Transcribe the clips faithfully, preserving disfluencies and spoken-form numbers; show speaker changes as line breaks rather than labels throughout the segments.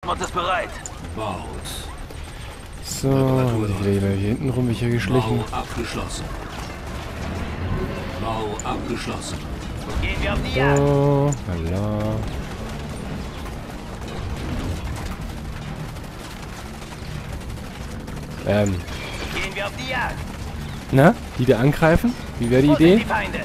Nordmod ist bereit.
Baut.
So, wieder hier hinten rum, ich hier geschlichen.
Bau abgeschlossen. Bau abgeschlossen.
Gehen wir auf die Jagd.
So, lala. Ähm,
Gehen wir auf die Jagd.
na, die da angreifen? Wie wäre die
Wo sind
Idee?
die Feinde?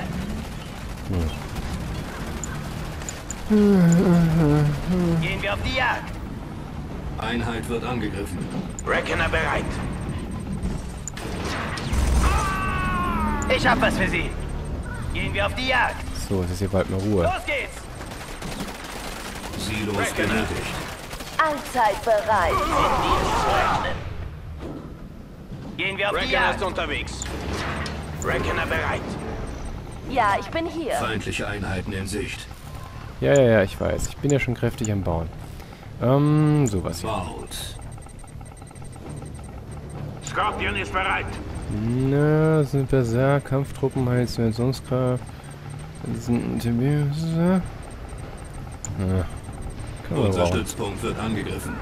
Gehen wir auf die Jagd.
Einheit wird angegriffen.
Reckoner bereit. Ich hab was für Sie. Gehen wir auf die Jagd.
So, es ist hier bald mal Ruhe.
Los geht's.
Silos benötigt.
Allzeit bereit.
Gehen wir auf die Jagd. Ist unterwegs. Reckoner bereit.
Ja, ich bin hier.
Feindliche Einheiten in Sicht.
Ja, ja, ja, ich weiß. Ich bin ja schon kräftig am Bauen. Ähm, sowas hier.
Baut.
Scorpion ist bereit.
Na, das sind Berserker, Kampftruppen, heißt wenn sonst gerade. Das sind T B. Ja, kann man
Unser
brauchen.
Stützpunkt wird angegriffen.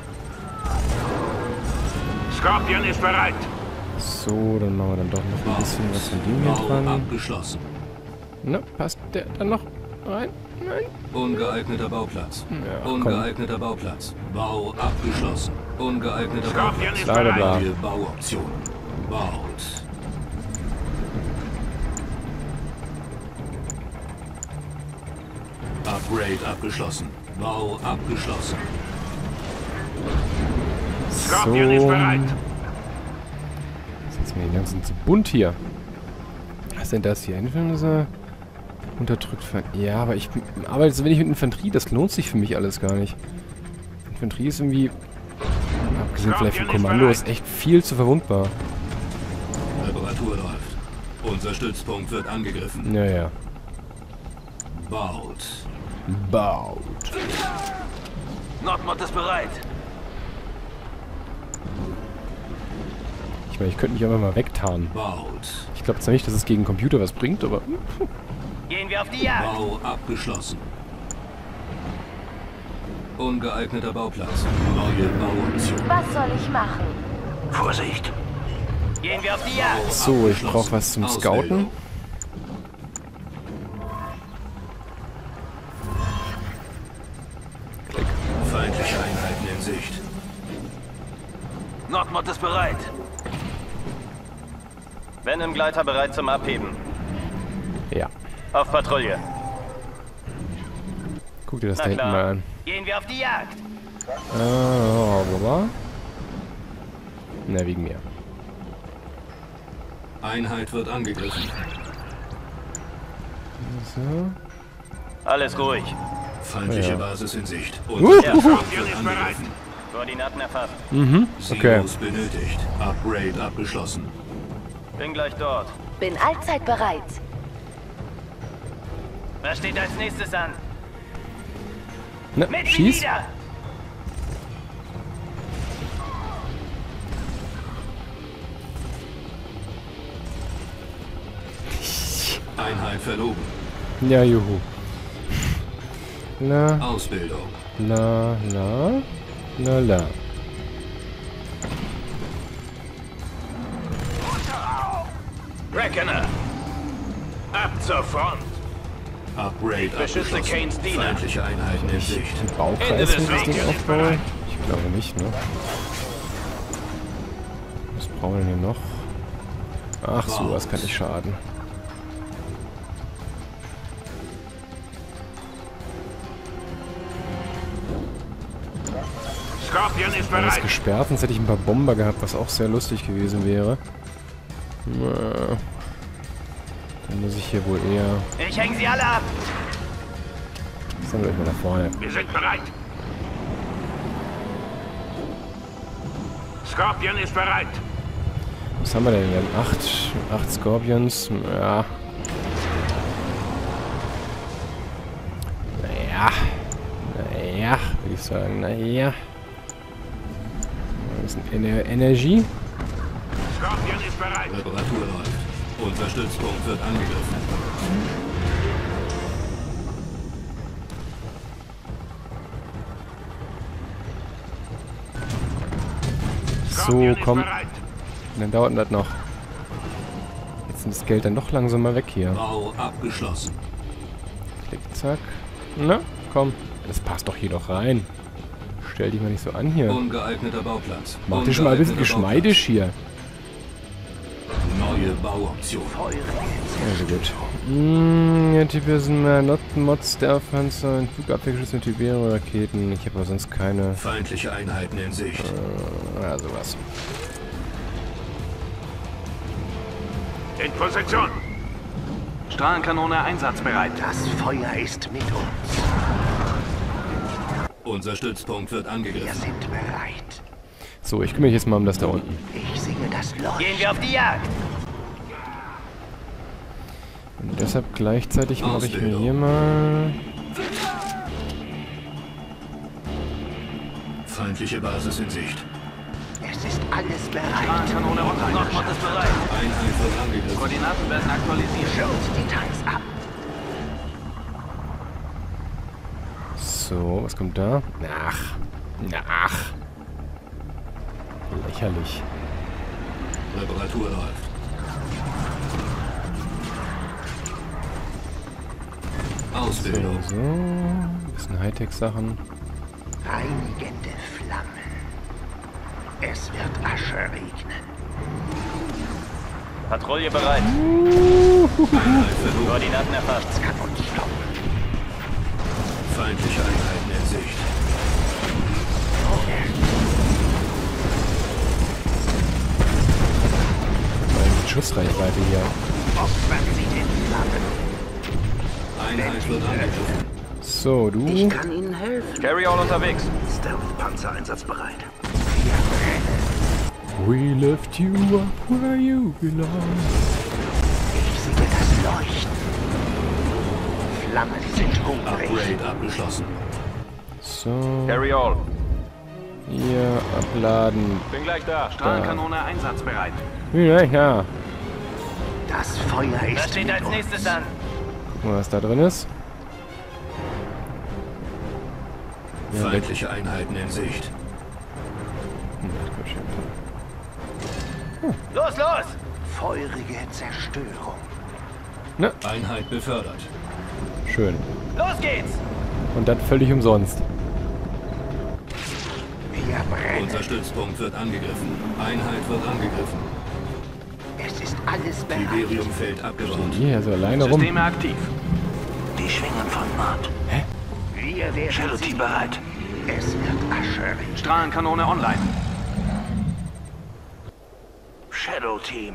Scorpion ist bereit.
So, dann machen wir dann doch noch ein bisschen was von dem hier
Bau
dran.
abgeschlossen.
Na, passt der dann noch rein? Nein.
Ungeeigneter Bauplatz.
Ja, komm.
Ungeeigneter Bauplatz. Bau abgeschlossen. Ungeeigneter
Scorpion
Bauplatz.
ist
Bla, bla, bla.
bereit.
Neue Bauoption. Baut. Upgrade abgeschlossen. Bau abgeschlossen.
Scorpion ist
So.
bereit.
Das ist mir die ganzen zu bunt hier. Was ist denn das hier? Influencer? Unterdrückt von. Ja, aber ich arbeite so wenig mit Infanterie, das lohnt sich für mich alles gar nicht. Infanterie ist irgendwie, abgesehen vielleicht von Kommando, ist echt viel zu verwundbar.
Reparatur läuft. Unser Stützpunkt wird angegriffen.
Ja, ja.
Baut.
Baut.
Nordmod ist bereit.
Ich meine, ich könnte mich einfach mal wegtarnen.
Baut.
Ich glaube zwar nicht, dass es gegen Computer was bringt, aber.
Gehen wir auf die Jagd.
Bau abgeschlossen. Ungeeigneter Bauplatz. Neue Bauoption.
Was soll ich machen?
Vorsicht. Gehen wir auf die Jagd.
So, ich brauche was zum Scouten. Klick.
Feindliche Einheiten in Sicht.
Nordmod ist bereit. Venom-Gleiter bereit zum Abheben.
Ja.
Auf Patrouille.
Guck dir das
Na
da hinten
klar.
mal an.
Gehen wir auf die Jagd.
Ah, wo war? Na, wegen mir.
Einheit wird angegriffen.
So.
Alles ruhig.
Feindliche
Ja.
Basis in Sicht.
Uh,
Unser
Ja,
Stützpunkt
Scorpion
wird
ist bereit.
angegriffen.
Koordinaten erfasst.
Mhm, okay.
Silos benötigt. Upgrade abgeschlossen.
Bin gleich dort.
Bin allzeit bereit.
Was steht als nächstes an?
Na,
Mit
schieß.
wieder!
Einheit verloren.
Ja, juhu. La,
Ausbildung.
la, la, la, la.
Reckoner! Ab zur Front!
Upgrade
Beschütze
abgeschlossen.
Kanes Diener.
Feindliche Einheiten in Sicht.
Ein
Ende
Baukreis,
des
wenn ich das Ding
Weges.
aufbaue? Ich glaube nicht, ne? Was brauchen wir denn hier noch? Ach so, das kann nicht schaden.
Scorpion ist
Alles
bereit!
gesperrt, sonst hätte ich ein paar Bomber gehabt, was auch sehr lustig gewesen wäre. Na, dann muss ich hier wohl eher...
Ich hänge sie alle ab!
Sagen wir mal nach vorne.
Wir sind bereit! Scorpion ist bereit!
Was haben wir denn? Wir haben acht, acht Scorpions. Ja. Naja. Naja, würde ich sagen. Naja. Ein bisschen Ener Energie.
Scorpion ist bereit!
Reparatur läuft. Unser Stützpunkt wird angegriffen.
So, komm. Dann dauert das noch. Jetzt ist das Geld dann doch langsam mal weg hier.
Bau abgeschlossen.
Klick, zack. Na, komm. Das passt doch hier doch rein. Stell dich mal nicht so an hier.
Ungeeigneter Bauplatz.
Mach dich schon mal ein bisschen
Ungeeigneter
geschmeidig hier.
Bauplatz. Neue Bauoption.
Also gut. Hm, ja, Typ sind mehr Not Mods, der Panzer, Flugabwehrgeschütze mit Tiberium Raketen. Ich habe aber sonst keine.
Feindliche Einheiten in Sicht.
Äh, ja, sowas.
In Position.
Strahlenkanone einsatzbereit.
Das Feuer ist mit uns.
Unser Stützpunkt wird
Wir
angegriffen.
sind bereit.
So, ich kümmere mich jetzt mal um das da unten.
Ich sehe das Leuchten. Gehen wir auf die Jagd.
Und deshalb gleichzeitig mache ich mir
Ausbildung.
hier mal...
Feindliche Basis in Sicht.
Es ist alles bereit.
Strahlenkanone online. Nordmod ist bereit.
Einheit wird angegriffen.
Koordinaten werden aktualisiert.
Schaut Details ab.
So, was kommt da? Ach. Ach. Lächerlich.
Reparatur läuft.
So,
Ausbildung.
so. Ein bisschen Hightech-Sachen.
Reinigende Flammen. Es wird Asche regnen.
Patrouille bereit.
Einheit verloren.
Koordinaten erfasst.
Das kann uns stoppen.
Feindliche Einheiten in Sicht.
Meine Schussreichweite hier.
Opfern Sie den Flammen.
Einheit wird angegriffen.
So, du.
Ich kann Ihnen helfen.
Carry all unterwegs.
Stealth-Panzer einsatzbereit.
We left you up where you belong.
Ich sehe das Leuchten. Flammen sind hungrig.
Upgrade abgeschlossen.
So.
Carry all.
Hier, abladen.
Bin gleich da. Strahlenkanone einsatzbereit.
Ja, ja.
Das Feuer ist
Was steht
mit
als
uns.
nächstes an?
Gucken wir, was da drin ist. Ja, weg.
Feindliche Einheiten in Sicht.
Hm, das ist schön.
Los, los!
Feurige Zerstörung.
Einheit befördert.
Schön.
Los geht's!
Und das völlig umsonst.
Wir brennen.
Unser Stützpunkt wird angegriffen. Einheit wird angegriffen.
Es ist alles bereit.
Tiberiumfeld abgebaut.
Hier, also alleine rum.
Systeme aktiv.
Die schwingen von Mord.
Hä?
Wir wären
Charity bereit.
Es wird Asche regnen.
Strahlenkanone online.
Shadow Team.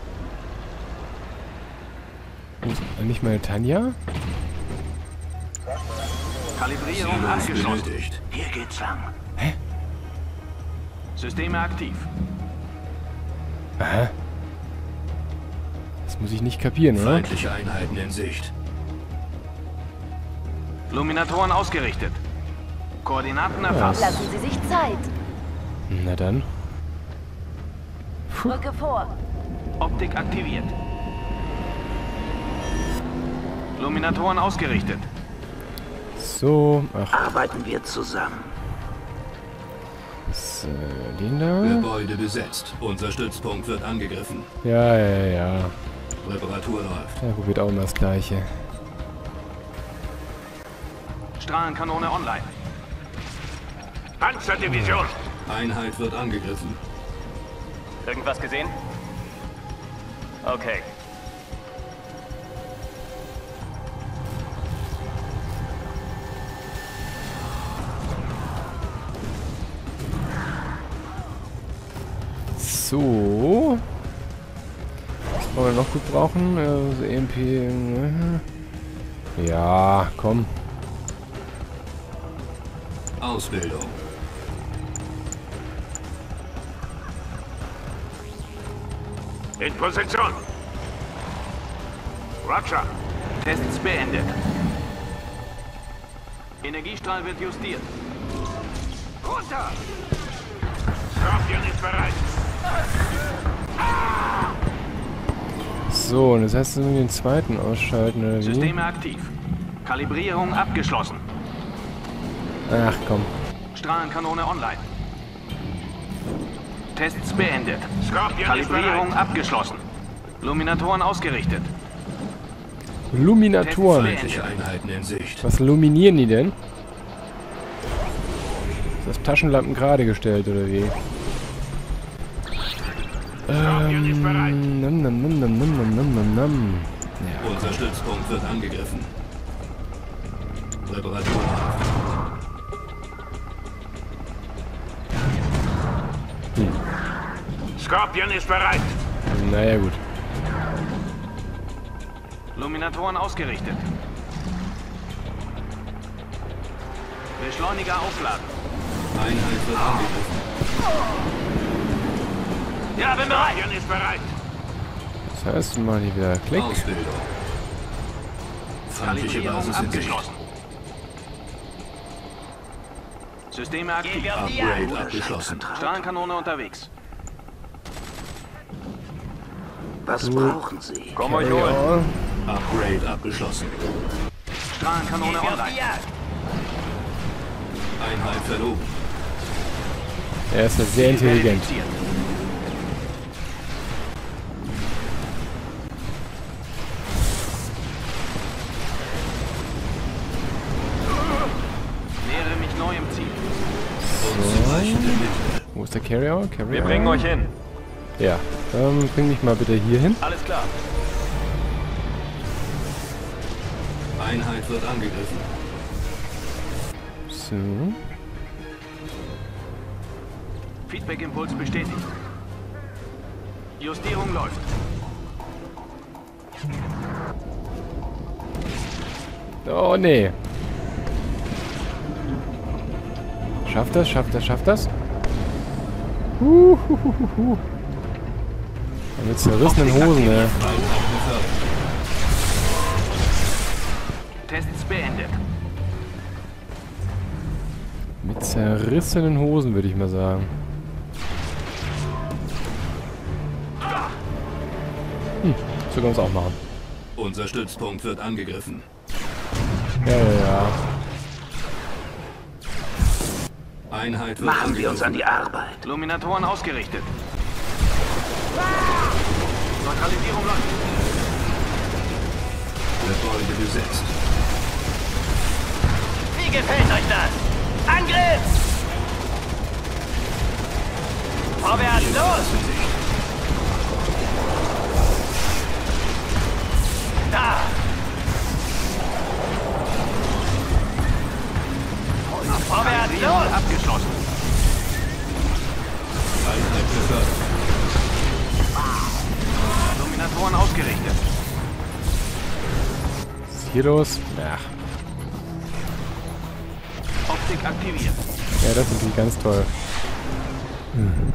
Und nicht meine Tanja?
Kalibrierung
Silos
abgeschlossen.
benötigt.
Hier geht's lang.
Systeme aktiv.
Aha. Das muss ich nicht kapieren, oder?
Feindliche Einheiten in Sicht.
Luminatoren ausgerichtet. Koordinaten erfasst.
Lassen Sie sich Zeit.
Na dann.
Rücke vor.
Optik aktiviert. Luminatoren ausgerichtet.
So, ach,
Arbeiten wir zusammen.
so, den da.
Gebäude besetzt. Unser Stützpunkt wird angegriffen.
Ja, ja, ja.
Reparatur läuft.
Da probiert auch immer das Gleiche.
Strahlenkanone online.
Panzerdivision.
Einheit wird angegriffen.
Irgendwas gesehen? Okay.
So. Was wollen wir noch gut brauchen? Also E M P. äh. Ja, komm.
Ausbildung.
In Position. Roger.
Tests beendet. Energiestrahl wird justiert.
Runter. Scorpion ist bereit.
So, und jetzt heißt es den zweiten ausschalten, oder wie?
Systeme aktiv. Kalibrierung abgeschlossen.
Ach komm.
Strahlenkanone online. Tests beendet.
Scorpion ist
Kalibrierung
bereit.
abgeschlossen. Luminatoren ausgerichtet.
Luminatoren.
Feindliche Einheiten in Sicht.
Was luminieren die denn? Ist das Taschenlampen gerade gestellt, oder wie?
Scorpion ist bereit.
Ähm, nam, nam, nam, nam, nam, nam, nam, nam, nam. Ja,
Unser Stützpunkt wird angegriffen. Reparatur läuft.
Scorpion ist bereit.
naja gut.
Luminatoren ausgerichtet. Beschleuniger aufladen.
Einheit wird angegriffen.
Ja, bin bereit. Scorpion ist bereit.
Das heißt, wir machen hier wieder Klick.
Ausbildung. Feindliche
Kalibrierung
Basis in Sicht.
abgeschlossen. Systeme aktiv.
Upgrade abgeschlossen.
Strahlenkanone unterwegs.
Was brauchen Sie?
Komm euch holen.
Ja.
Upgrade abgeschlossen.
Strahlenkanone online.
Einheit verloren.
Er ist ja sehr intelligent.
Verifiziert. Nähere mich neuem Ziel.
Unzureichende Mittel.
Wo ist der Carrier? Carrier?
Wir bringen euch hin.
Ja, ähm, bring mich mal bitte hier hin.
Alles klar.
Einheit wird angegriffen.
So.
Feedback-Impuls bestätigt. Justierung läuft.
Oh, nee. Schafft das, schafft das, schafft das? Huhuhuhu. Mit zerrissenen Hosen, ey.
Einheit befördert.
Tests beendet.
Mit zerrissenen Hosen, würde ich mal sagen. Hm, so können wir es auch machen.
Unser Stützpunkt wird angegriffen.
Ja, ja, ja.
Einheit wird
Machen wir uns an
angegriffen.
die Arbeit.
Luminatoren ausgerichtet. Neutralisierung läuft.
Gebäude besetzt.
Wie gefällt euch das? Angriff! Vorwärts, los! Da! Vorwärts,
Kalibrierung
los!
abgeschlossen.
Einheit befördert.
Luminatoren ausgerichtet.
Was ist hier los? Ach,
Optik aktiviert.
ja, das ist natürlich ganz toll. Hm.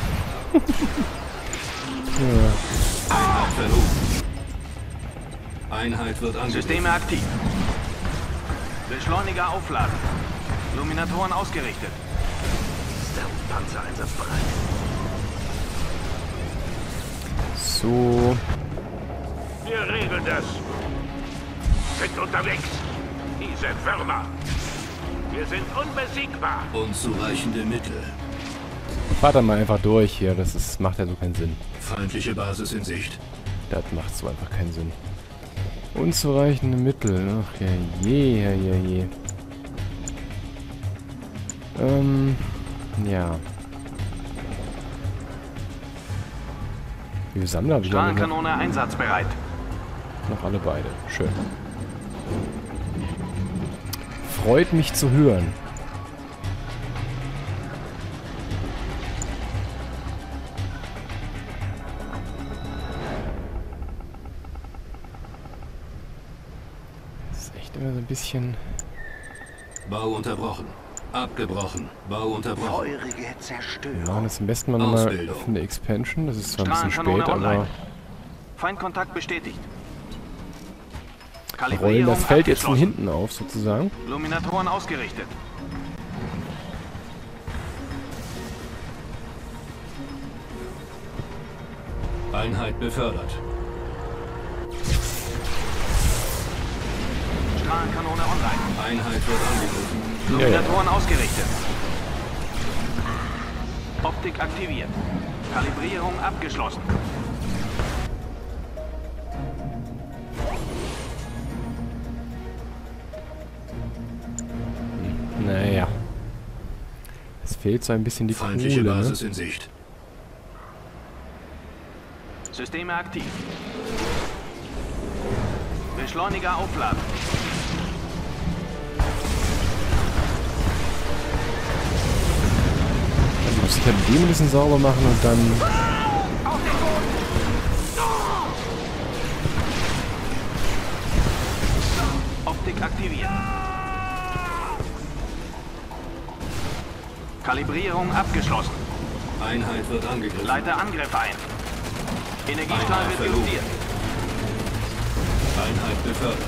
Ja.
Einheit verloren. Einheit wird angegriffen.
Systeme aktiv. Beschleuniger aufladen. Luminatoren ausgerichtet.
Panzer einsatzbereit.
So.
Wir regeln das. Sind unterwegs. Diese Würmer. Wir sind unbesiegbar.
Unzureichende Mittel.
Fahrt dann mal einfach durch hier. Das ist, macht ja so keinen Sinn.
Feindliche Basis in Sicht.
Das macht so einfach keinen Sinn. Unzureichende Mittel. Ach ja je, ja je, je. Ähm, ja. Wie viele Sammler habe ich noch?
Strahlenkanone einsatzbereit.
Noch alle beide. Schön. Freut mich zu hören. Das ist echt immer so ein bisschen...
Bau unterbrochen. Abgebrochen. Bau unterbrochen.
Feurige
Wir
Zerstörung.
machen das am besten mal nochmal
Ausbildung.
für eine Expansion. Das ist zwar ein bisschen
Strahlenkanone
spät,
online.
aber
Feindkontakt bestätigt.
wir rollen
Kalibrierung
das Feld jetzt von
abgeschlossen.
hinten auf, sozusagen.
Luminatoren ausgerichtet.
Einheit befördert.
Strahlenkanone online.
Einheit wird angegriffen.
Ja, ja.
Luminatoren ausgerichtet. Optik Optik aktiviert. Kalibrierung abgeschlossen.
Naja. Es fehlt so ein bisschen die
Feindliche
Kohle,
Basis
ne?
in Sicht.
Systeme aktiv. Beschleuniger aufladen.
Also muss ich halt den ein bisschen sauber machen und dann...
Optik aktiviert. Kalibrierung abgeschlossen.
Einheit wird angegriffen.
Leite Angriff ein. Energiestrahl
Einheit
wird
verloren.
justiert.
Einheit befördert.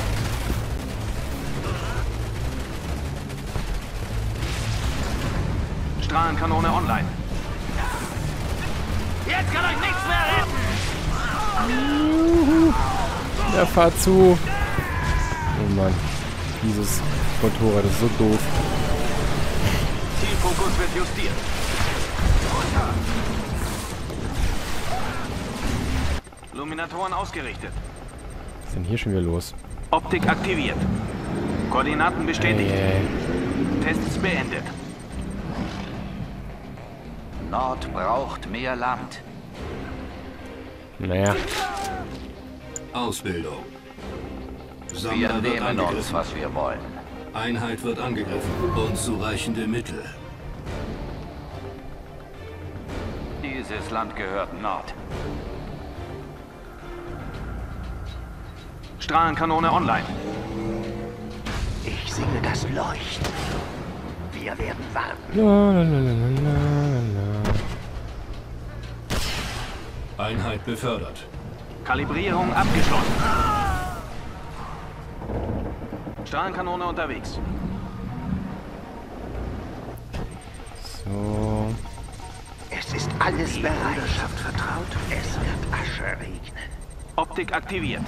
Strahlenkanone online.
Jetzt kann euch nichts mehr retten!
Ja, fahr zu! Oh Mann. Dieses Motorrad ist so doof.
Zielfokus wird justiert. Luminatoren ausgerichtet.
Was ist denn hier schon wieder los?
Optik aktiviert. Koordinaten bestätigt.
Ey,
Tests beendet.
Nord braucht mehr Land.
naja.
Ausbildung.
Wir
Sammler wird
nehmen uns,
angegriffen.
was wir wollen.
Einheit wird angegriffen. Unzureichende Mittel.
Dieses Land gehört Nord.
Strahlenkanone online.
Ich singe das Leuchten. Wir werden warten.
La, la, la, la, la, la.
Einheit befördert.
Kalibrierung abgeschlossen. Strahlenkanone unterwegs.
So.
Es ist alles bereit. Bruderschaft vertraut. Es wird Asche regnen.
Optik aktiviert.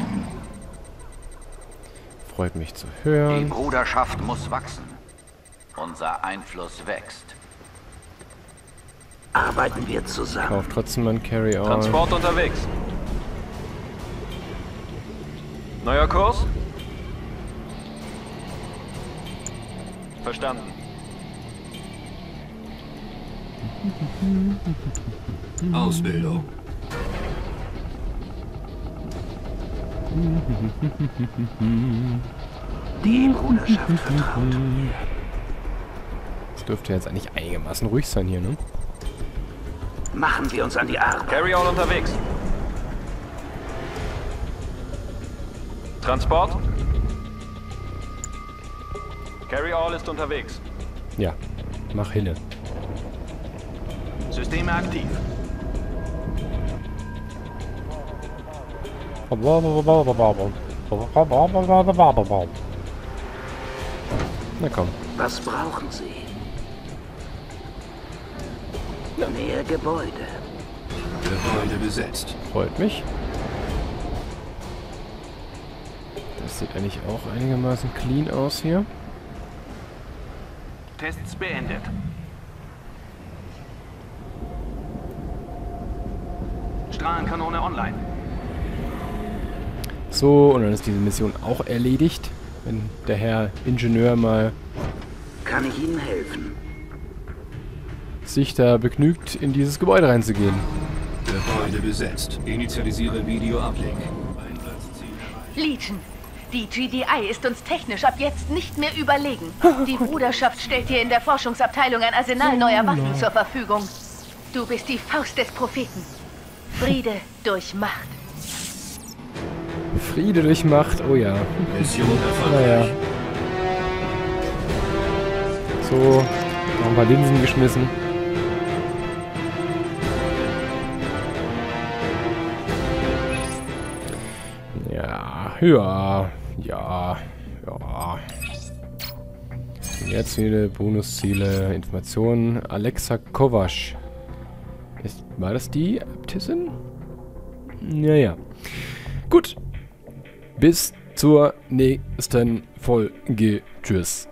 Freut mich zu
Die
hören.
Bruderschaft muss wachsen. Unser Einfluss wächst. Arbeiten wir zusammen.
Kauf trotzdem mal ein Carry-On.
Transport unterwegs. Neuer Kurs? Verstanden.
Ausbildung.
Die Bruderschaft vertraut.
Das dürfte jetzt eigentlich einigermaßen ruhig sein hier, ne?
Machen wir uns an die Arbeit.
Carry-on unterwegs. Transport? Carry-all ist unterwegs.
Ja, mach hinne.
Systeme aktiv.
Na komm.
Was brauchen Sie? Mehr Gebäude.
Gebäude besetzt.
Freut mich. Das sieht eigentlich auch einigermaßen clean aus hier.
Tests beendet. Strahlenkanone online.
So, und dann ist diese Mission auch erledigt. Wenn der Herr Ingenieur mal
Kann ich Ihnen helfen?
sich da begnügt, in dieses Gebäude reinzugehen.
Gebäude besetzt. Initialisiere Video-Uplink.
Legion, die G D I ist uns technisch ab jetzt nicht mehr überlegen. Die Bruderschaft stellt dir in der Forschungsabteilung ein Arsenal neuer Waffen zur Verfügung. Du bist die Faust des Propheten. Friede durch Macht.
Friede durch Macht, oh ja.
Mission
Naja.
erfolgreich.
So, noch ein paar Linsen geschmissen. Ja, ja, ja, ja. Und jetzt wieder Bonusziele, Informationen. Alexa Kovac. Ist, war das die Äbtissin? Naja. Gut. Bis zur nächsten Folge. Tschüss.